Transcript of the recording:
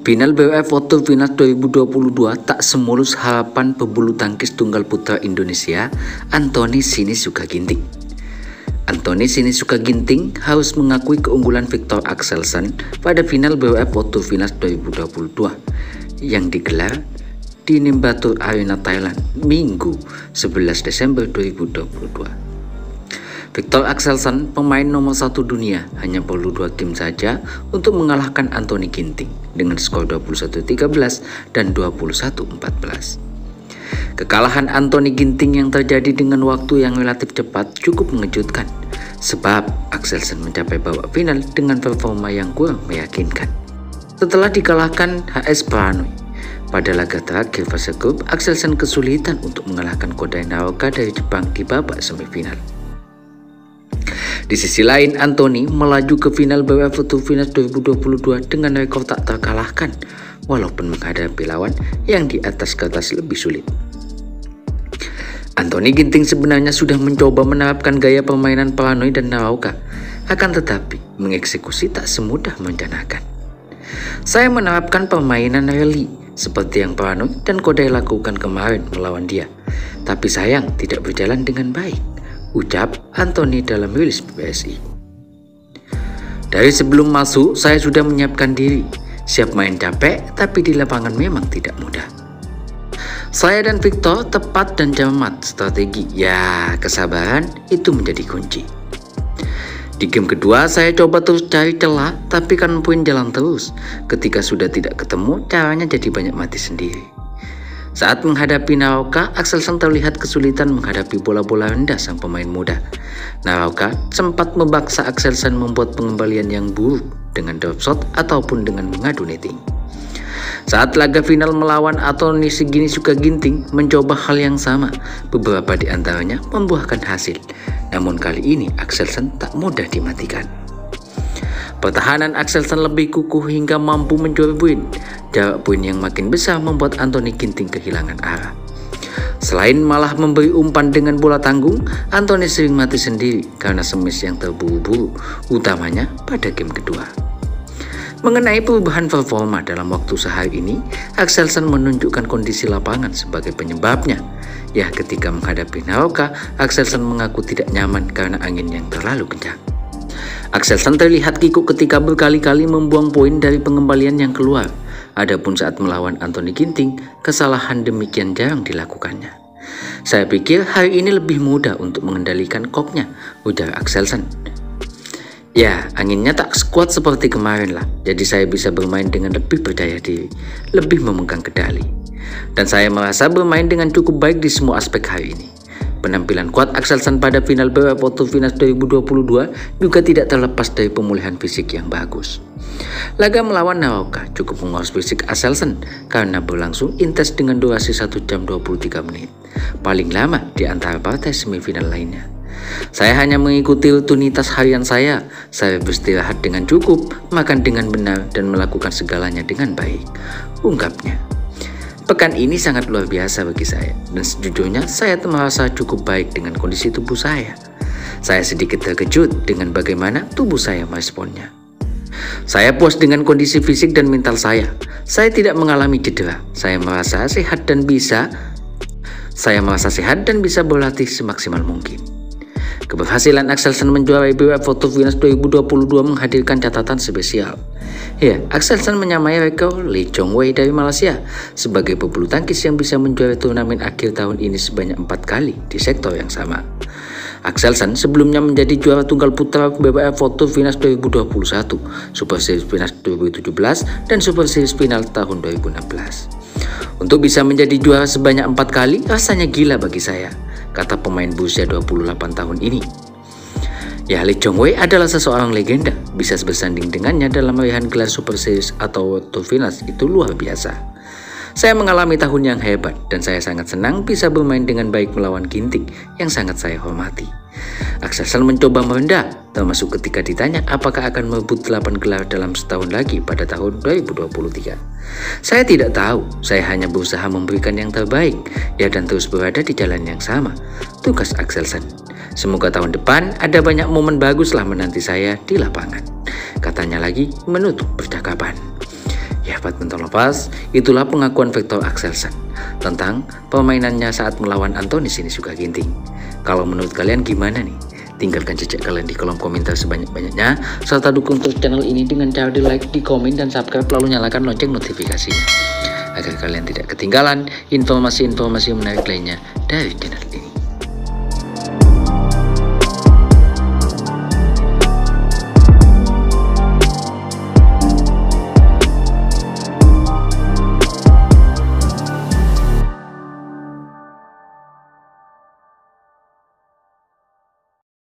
Final BWF World Finals 2022 tak semulus harapan pebulu tangkis tunggal putra Indonesia, Anthony Sinisuka Ginting. Anthony Sinisuka Ginting harus mengakui keunggulan Viktor Axelsen pada final BWF World Finals 2022 yang digelar di Nimbatur Arena, Thailand, Minggu 11 Desember 2022. Viktor Axelsen, pemain nomor 1 dunia, hanya perlu 2 game saja untuk mengalahkan Anthony Ginting dengan skor 21-13 dan 21-14. Kekalahan Anthony Ginting yang terjadi dengan waktu yang relatif cepat cukup mengejutkan, sebab Axelsen mencapai babak final dengan performa yang kurang meyakinkan. Setelah dikalahkan HS Prannoy pada laga terakhir fase grup, Axelsen kesulitan untuk mengalahkan Kodai Naoka dari Jepang di babak semifinal. Di sisi lain, Anthony melaju ke final BWF World Finals 2022 dengan rekor tak terkalahkan, walaupun menghadapi lawan yang di atas kertas lebih sulit. Anthony Ginting sebenarnya sudah mencoba menerapkan gaya permainan Prannoy dan Naoka, akan tetapi mengeksekusi tak semudah merencanakan. Saya menerapkan permainan rally seperti yang Prannoy dan Kodai lakukan kemarin melawan dia, tapi sayang tidak berjalan dengan baik, ucap Anthony dalam rilis PBSI. Dari sebelum masuk, saya sudah menyiapkan diri, siap main capek, tapi di lapangan memang tidak mudah. Saya dan Viktor tepat dan cermat strategi, ya kesabaran itu menjadi kunci. Di game kedua, saya coba terus cari celah, tapi kan poin jalan terus. Ketika sudah tidak ketemu, caranya jadi banyak mati sendiri. Saat menghadapi Naoka, Axelsen terlihat kesulitan menghadapi bola-bola rendah sang pemain muda. Naoka sempat memaksa Axelsen membuat pengembalian yang buruk dengan drop shot ataupun dengan mengadu netting. Saat laga final melawan Anthony Sinisuka Ginting mencoba hal yang sama, beberapa di antaranya membuahkan hasil. Namun kali ini Axelsen tak mudah dimatikan. Pertahanan Axelsen lebih kukuh hingga mampu mencuri poin. Jarak poin yang makin besar membuat Anthony Ginting kehilangan arah. Selain malah memberi umpan dengan bola tanggung, Anthony sering mati sendiri karena smash yang terburu-buru, utamanya pada game kedua. Mengenai perubahan performa dalam waktu sehari ini, Axelsen menunjukkan kondisi lapangan sebagai penyebabnya. Ya, ketika menghadapi Naoka, Axelsen mengaku tidak nyaman karena angin yang terlalu kencang. Axelsen terlihat kikuk ketika berkali-kali membuang poin dari pengembalian yang keluar. Adapun saat melawan Anthony Ginting, kesalahan demikian jarang dilakukannya. Saya pikir hari ini lebih mudah untuk mengendalikan koknya, ujar Axelsen. Ya, anginnya tak sekuat seperti kemarin lah, jadi saya bisa bermain dengan lebih percaya diri, lebih memegang kendali. Dan saya merasa bermain dengan cukup baik di semua aspek hari ini. Penampilan kuat Axelsen pada final BWF World Finals 2022 juga tidak terlepas dari pemulihan fisik yang bagus. Laga melawan Naoka cukup menguras fisik Axelsen karena berlangsung intens dengan durasi 1 jam 23 menit, paling lama di antara partai semifinal lainnya. Saya hanya mengikuti rutinitas harian saya beristirahat dengan cukup, makan dengan benar, dan melakukan segalanya dengan baik, ungkapnya. Pekan ini sangat luar biasa bagi saya, dan sejujurnya saya merasa cukup baik dengan kondisi tubuh saya. Saya sedikit terkejut dengan bagaimana tubuh saya meresponnya. Saya puas dengan kondisi fisik dan mental saya. Saya tidak mengalami cedera. Saya merasa sehat dan bisa berlatih semaksimal mungkin. Keberhasilan Axelsen menjuarai BWF World Finals 2022 menghadirkan catatan spesial. Ya, Axelsen menyamai rekor Lee Chong Wei dari Malaysia sebagai pebulu tangkis yang bisa menjuarai turnamen akhir tahun ini sebanyak 4 kali di sektor yang sama. Axelsen sebelumnya menjadi juara tunggal putra BWF World Finals 2021, Super Series Finals 2017, dan Super Series Final tahun 2016. Untuk bisa menjadi juara sebanyak 4 kali rasanya gila bagi saya, kata pemain berusia 28 tahun ini. Ya, Lee Chong Wei adalah seseorang legenda, bisa bersanding dengannya dalam raihan gelar Super Series atau World Finals itu luar biasa. Saya mengalami tahun yang hebat dan saya sangat senang bisa bermain dengan baik melawan Ginting yang sangat saya hormati. Axelsen mencoba merendah, termasuk ketika ditanya apakah akan merebut 8 gelar dalam setahun lagi pada tahun 2023. Saya tidak tahu, saya hanya berusaha memberikan yang terbaik, ya, dan terus berada di jalan yang sama, tugas Axelsen. Semoga tahun depan ada banyak momen baguslah menanti saya di lapangan, katanya lagi menutup percakapan. Ya, badminton lepas, itulah pengakuan Viktor Axelsen tentang permainannya saat melawan Anthony Sinisuka Ginting. Kalau menurut kalian gimana nih? Tinggalkan jejak kalian di kolom komentar sebanyak-banyaknya, serta dukung terus channel ini dengan cara di like, di komen, dan subscribe, lalu nyalakan lonceng notifikasinya, agar kalian tidak ketinggalan informasi-informasi menarik lainnya dari channel ini.